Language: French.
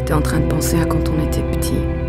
J'étais en train de penser à quand on était petit.